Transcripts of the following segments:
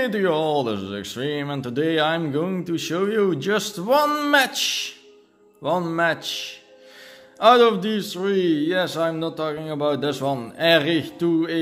Hey to you all, this is Extreme, and today I'm going to show you just one match. One match. Out of these three, yes, I'm not talking about this one. Erich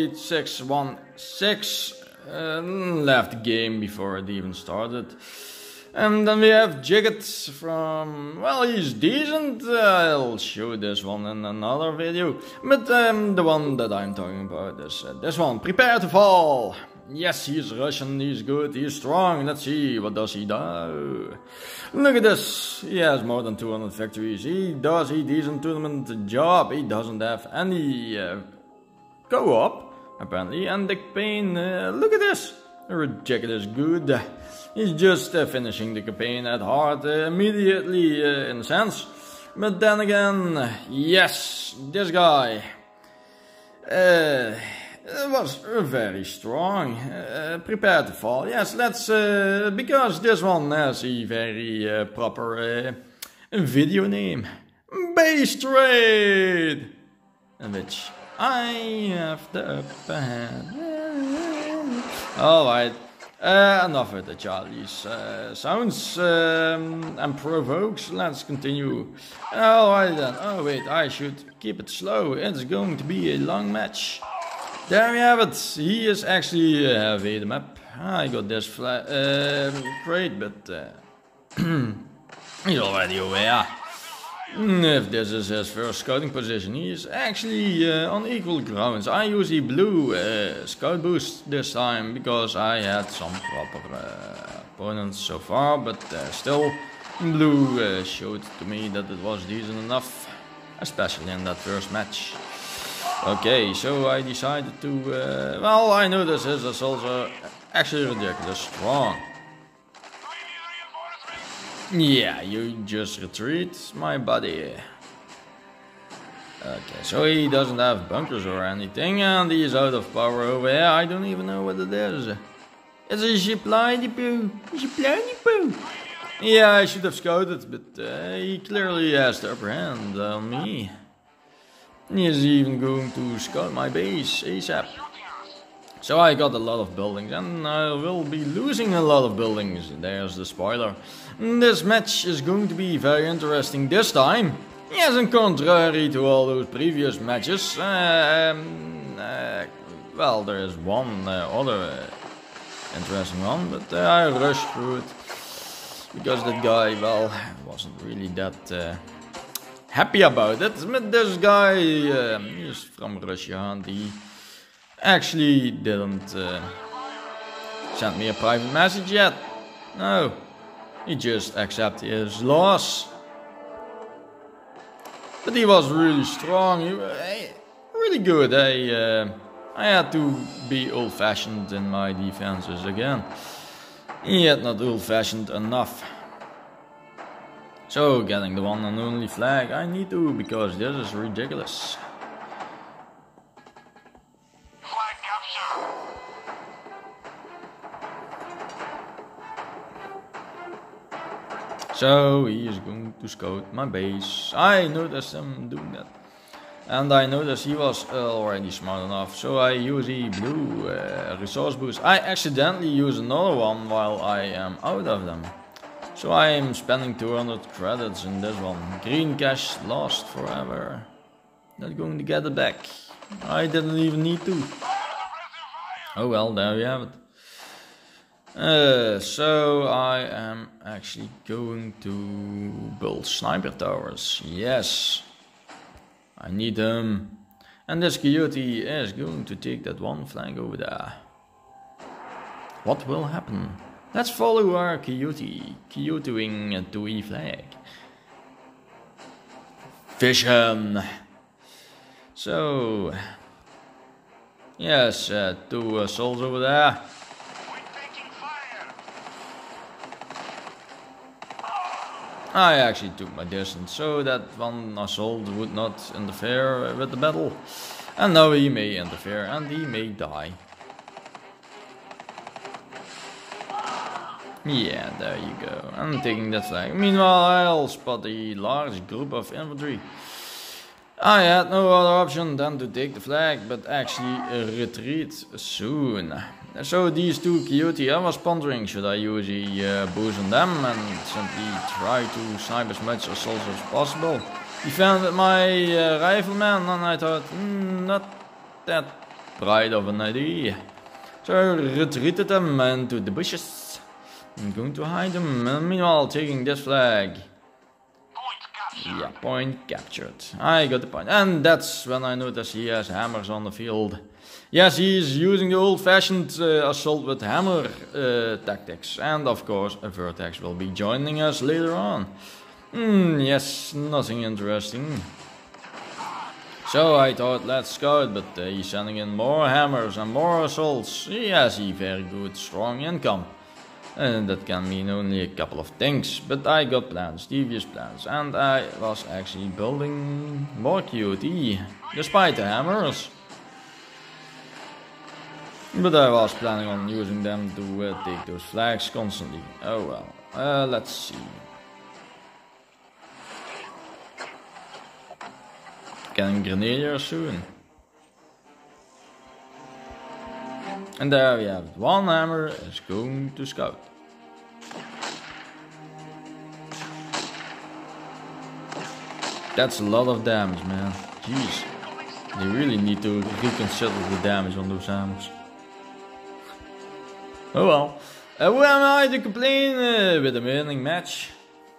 28616 left the game before it even started. And then we have Jigget from, well, he's decent. I'll show this one in another video. But the one that I'm talking about is this one, Prepare to Fall. Yes, he's Russian, he's good, he's strong. Let's see, what does he do? Look at this, he has more than 200 victories. He does a decent tournament job. He doesn't have any co-op, apparently. And Dick Payne, look at this. Jigget is good. He's just finishing the campaign at heart immediately, in a sense. But then again, yes, this guy was very strong. Prepare to Fall. Yes, let's, because this one has a very proper video name. Base Trade! In which I have the upper hand. Alright. Enough with the childish sounds and provokes. Let's continue. Alright then. Oh wait, I should keep it slow. It's going to be a long match. There we have it. He is actually heavy the map. I got this crate, but he's already aware. If this is his first scouting position, he is actually on equal grounds. I use a blue scout boost this time because I had some proper opponents so far, but still blue showed to me that it was decent enough, especially in that first match. Okay, so I decided to, well, I know this is also actually ridiculous strong. Yeah, you just retreat, my buddy. Okay, so he doesn't have bunkers or anything, and he is out of power over here. I don't even know what it is. It's a supply depot. Yeah, I should have scouted, but he clearly has the upper hand on me. He is even going to scout my base ASAP. So I got a lot of buildings, and I will be losing a lot of buildings. There's the spoiler. This match is going to be very interesting this time. Yes, and contrary to all those previous matches, well, there is one other interesting one, but I rushed through it. Because that guy, well, wasn't really that happy about it. But this guy, he's from Russia, and he actually didn't send me a private message yet. No, he just accepted his loss. But he was really strong, really good. I had to be old-fashioned in my defenses again. He had not old-fashioned enough. So getting the one and only flag, I need to, because this is ridiculous. So he is going to scout my base. I noticed him doing that. And I noticed he was already smart enough. So I use a blue resource boost. I accidentally use another one while I am out of them. So I am spending 200 credits in this one. Green cash lost forever. Not going to get it back. I didn't even need to. Oh well, there we have it. So I am actually going to build sniper towers. Yes, I need them. And this coyote is going to take that one flank over there. What will happen? Let's follow our coyote, coyoteing to E flag. Vision. So yes, two souls over there. I actually took my distance so that one assault would not interfere with the battle. And now he may interfere and he may die. Yeah, there you go. I'm taking that flag. Meanwhile, I'll spot a large group of infantry. I had no other option than to take the flag, but actually retreat soon. So these two Coyote, I was pondering, should I use a boost on them and simply try to snipe as much assaults as possible? Defend with my rifleman, and I thought, not that bright of an idea. So I retreated them into the bushes. I'm going to hide them, and meanwhile taking this flag. Yeah, point captured. I got the point. And that's when I noticed he has hammers on the field. Yes, he's using the old-fashioned assault with hammer tactics. And of course, a Vertex will be joining us later on. Yes, nothing interesting. So I thought, let's scout, but he's sending in more hammers and more assaults. He has a very good, strong income. And that can mean only a couple of things, but I got plans, devious plans, and I was actually building more QOT, despite the hammers. But I was planning on using them to take those flags constantly. Oh well, let's see. Getting Grenadiers soon. And there we have it. One hammer is going to scout. That's a lot of damage, man. Jeez. They really need to reconsider the damage on those hammers. Oh well. Who am I to complain with a winning match?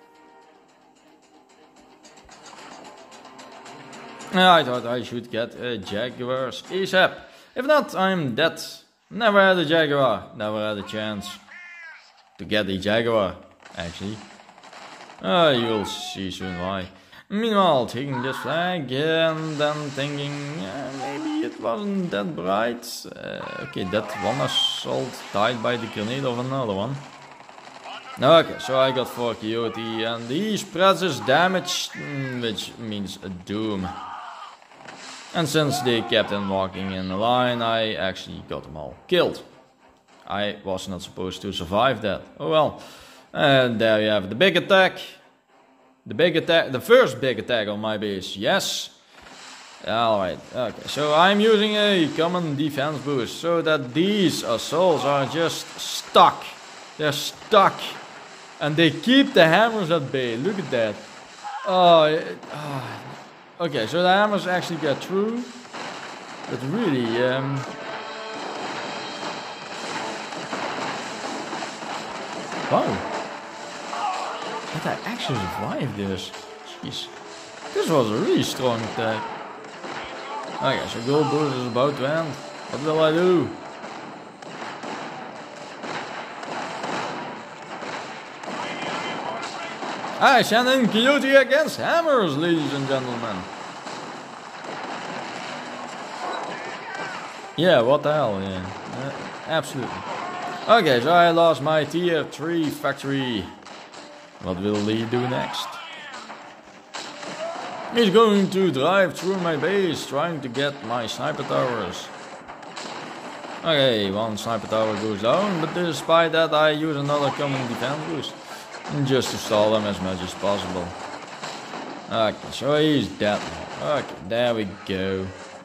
I thought I should get a Jaguars ASAP. If not, I'm dead. Never had a Jaguar, never had a chance to get a Jaguar, actually. You'll see soon why. Meanwhile, taking this flag and then thinking, maybe it wasn't that bright. Okay, that one assault died by the grenade of another one. Okay, so I got 4 Coyote and he spreads his damage, which means a doom. And since they kept on walking in a line, I actually got them all killed. I was not supposed to survive that. Oh well. And there you have the big attack. The first big attack on my base, yes. Alright, okay. So I'm using a common defense boost so that these assaults are just stuck. They're stuck. And they keep the hammers at bay. Look at that. Okay, so the hammers actually get through, but really, wow, but I actually survived this. Jeez, this was a really strong attack. Okay, so gold boost is about to end. What will I do? I send in Coyote against hammers, ladies and gentlemen. Yeah, what the hell, yeah. Absolutely. Okay, so I lost my tier 3 factory. What will he do next? He's going to drive through my base, trying to get my sniper towers. Okay, one sniper tower goes down, but despite that I use another common defense boost. Just to stall them as much as possible. Okay, so he's dead now. Okay, there we go.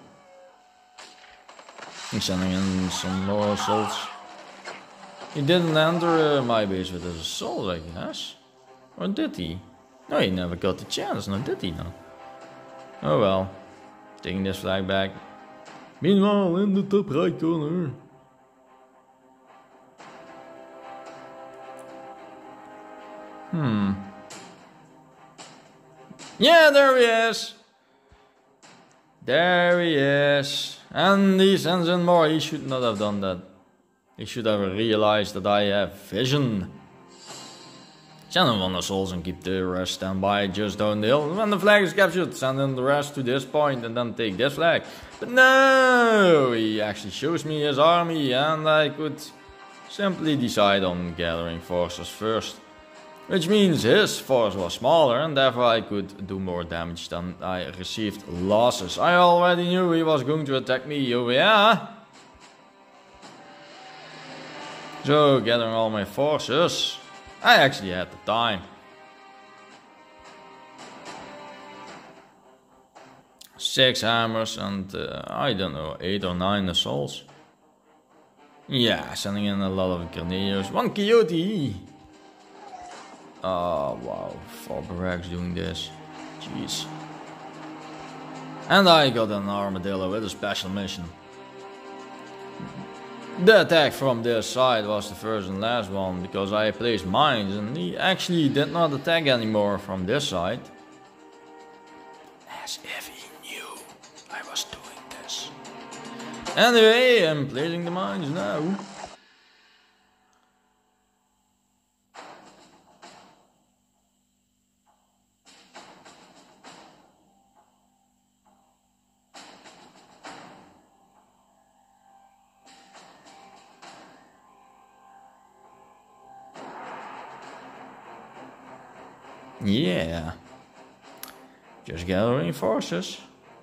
I'm sending in some more assaults. He didn't enter my base with his assault, I guess. Or did he? No, he never got the chance, no, did he? No. Oh well. Taking this flag back. Meanwhile, in the top right corner. Yeah, there he is. There he is. And he sends in more. He should not have done that. He should have realized that I have vision. Send in 1 assault and keep the rest standby just down the hill. When the flag is captured, send in the rest to this point and then take this flag. But no, he actually shows me his army and I could simply decide on gathering forces first. Which means his force was smaller and therefore I could do more damage than I received losses. I already knew he was going to attack me, oh yeah. So gathering all my forces. I actually had the time. 6 hammers and I don't know, 8 or 9 assaults. Yeah, sending in a lot of grenadiers. One coyote! Oh wow, 4 barracks doing this. Jeez. And I got an armadillo with a special mission. The attack from this side was the first and last one because I placed mines and he actually did not attack anymore from this side. As if he knew I was doing this. Anyway, I'm placing the mines now. Yeah. Just gathering forces.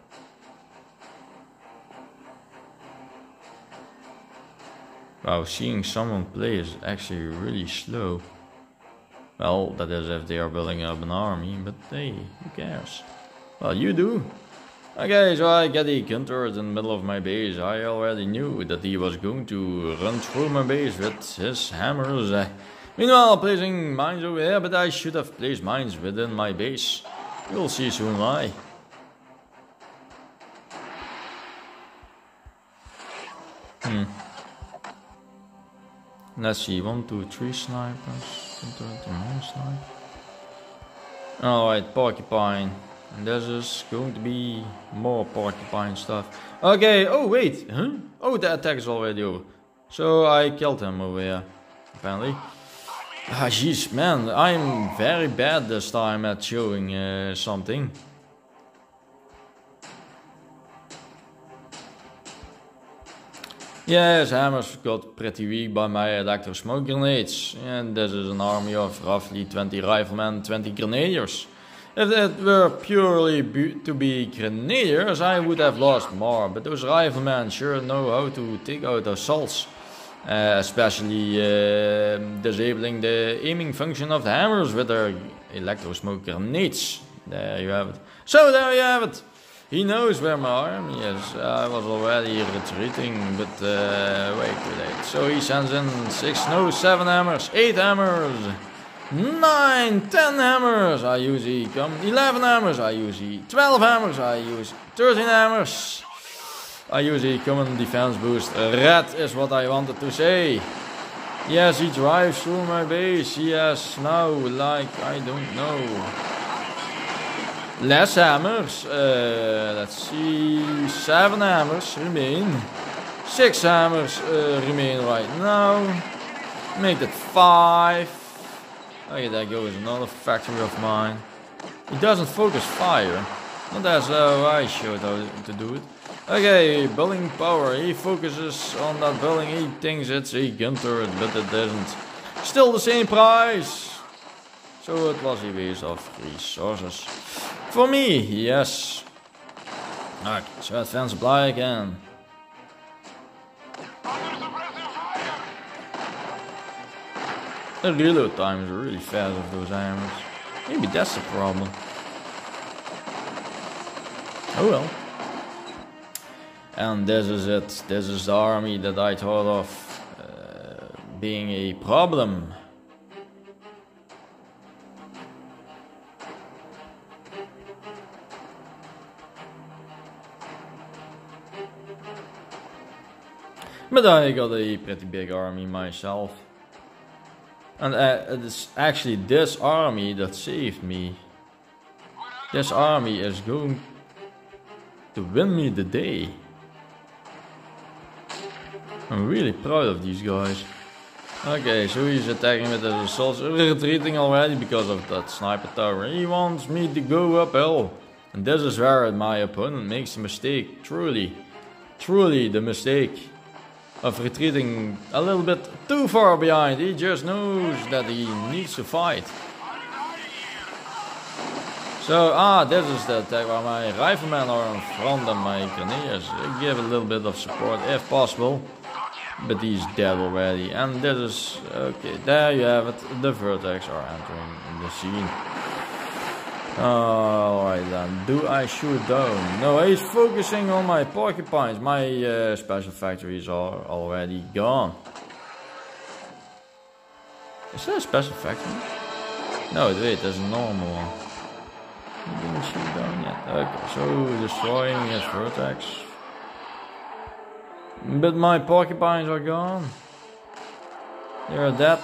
Wow, seeing someone play is actually really slow. Well, that is if they are building up an army, but hey, who cares? Well, you do. Okay, so I get a Gunter in the middle of my base. I already knew that he was going to run through my base with his hammers. Meanwhile, placing mines over here, but I should have placed mines within my base. You'll see soon why. Let's see, 1, 2, 3 snipers. Alright, porcupine. And this is going to be more porcupine stuff. Okay, oh wait, huh? Oh, the attack is already over. So I killed him over here, apparently. Ah, jeez, man, I'm very bad this time at showing something. Yes, hammers got pretty weak by my electro smoke grenades. And this is an army of roughly 20 riflemen, 20 grenadiers. If it were purely to be grenadiers, I would have lost more. But those riflemen sure know how to take out assaults. Especially disabling the aiming function of the hammers with their electro smoke grenades. There you have it. So there you have it. He knows where my army is. I was already retreating, but way too late. So he sends in 7 hammers, 8 hammers, 9, 10 hammers. I use 11 hammers. I use 12 hammers. I use 13 hammers. I use a common defense boost. Red is what I wanted to say. Yes, he drives through my base. Yes, now, like, I don't know. Less hammers. Let's see. 7 hammers remain. 6 hammers remain right now. Make that 5. Okay, there goes another factory of mine. He doesn't focus fire. Not as I showed how to do it. Okay, building power. He focuses on that building. He thinks it's a gun turret, but it isn't. Still the same price. So it was a waste of resources. For me, yes. Okay, so advanced supply again. The reload time is really fast of those hammers. Maybe that's the problem. Oh well. And this is it. This is the army that I thought of being a problem. But I got a pretty big army myself. And it's actually this army that saved me. This army is going to win me the day. I'm really proud of these guys. Okay, so he's attacking with his assaults, retreating already because of that sniper tower. He wants me to go uphill. And this is where my opponent makes a mistake. Truly the mistake of retreating a little bit too far behind. He just knows that he needs to fight. So, this is the attack where my riflemen are in front of my grenadiers. Give a little bit of support if possible. But he's dead already. And this is, okay, there you have it. The vertex are entering the scene. Alright then, do I shoot down? No, he's focusing on my porcupines. My special factories are already gone. Is that a special factory? No, wait, there's a normal one. He didn't shoot down yet. Okay, so destroying his vertex. But my porcupines are gone. They're dead.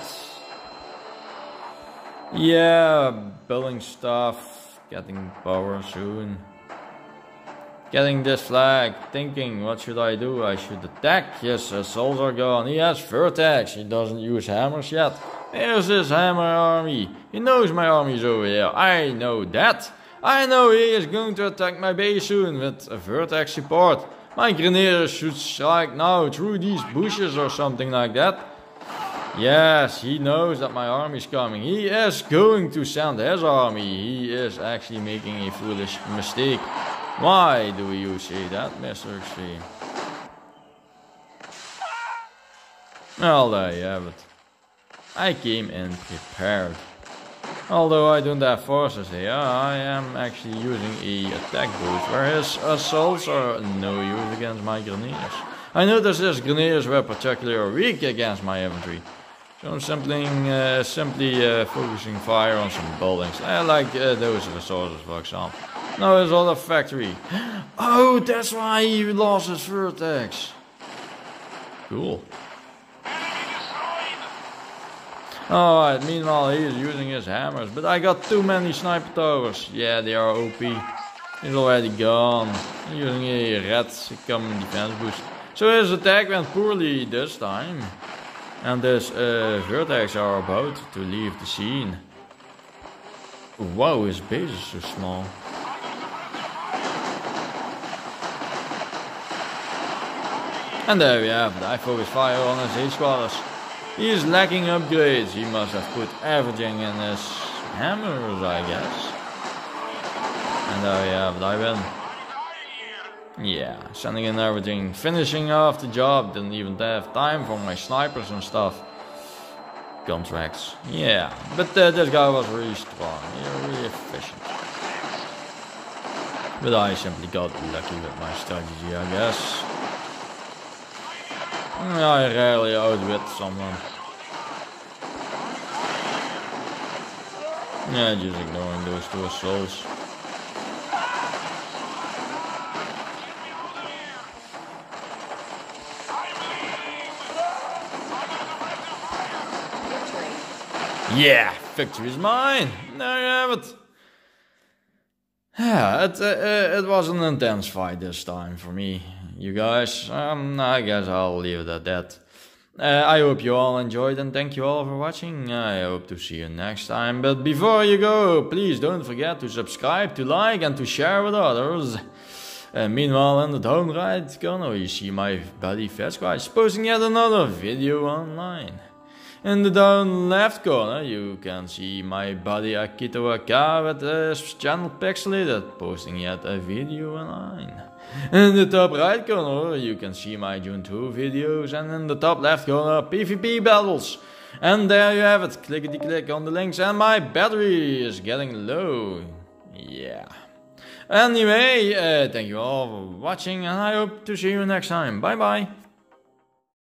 Yeah, building stuff, getting power soon. Getting this flag, thinking, what should I do? I should attack. Yes, his souls are gone. He has vertex. He doesn't use hammers yet. Here's his hammer army. He knows my army's over here. I know that. I know he is going to attack my base soon with a vertex support. My grenadiers should strike now through these bushes or something like that. Yes, he knows that my army is coming. He is going to send his army. He is actually making a foolish mistake. Why do you say that, Mr. Extreme? Well, there you have it. I came in prepared. Although I don't have forces here, I am actually using a attack boost, where his assaults are no use against my grenadiers. I noticed his grenadiers were particularly weak against my infantry. So I'm simply focusing fire on some buildings. I like those resources, for example. Now his other factory. Oh, that's why he lost his vertex. Cool. Alright, meanwhile he is using his hammers, but I got too many sniper towers. Yeah, they are OP. He's already gone. Using a red common defense boost. So his attack went poorly this time. And this vertex are about to leave the scene. Wow, his base is so small. And there we have it. I focus fire on his H squatters. He is lacking upgrades. He must have put everything in his hammers, I guess. And there we have it. I win. Yeah, sending in everything. Finishing off the job. Didn't even have time for my snipers and stuff. Contracts. Yeah, but this guy was really strong. Really efficient. But I simply got lucky with my strategy, I guess. I rarely outwit someone. Yeah, just ignoring those two assaults. Yeah, victory is mine. There you have it. Yeah, it was an intense fight this time for me, you guys. I guess I'll leave it at that. I hope you all enjoyed and thank you all for watching. I hope to see you next time. But before you go, please don't forget to subscribe, to like and to share with others. Meanwhile, in the down right corner you see my buddy Fetsquatch posting yet another video online. In the down left corner you can see my buddy Akito Aka with his channel Pixelated posting yet a video online. In the top right corner you can see my June 2 videos, and in the top left corner PvP battles. And there you have it, clickety click on the links, and my battery is getting low. Yeah. Anyway, thank you all for watching and I hope to see you next time. Bye bye.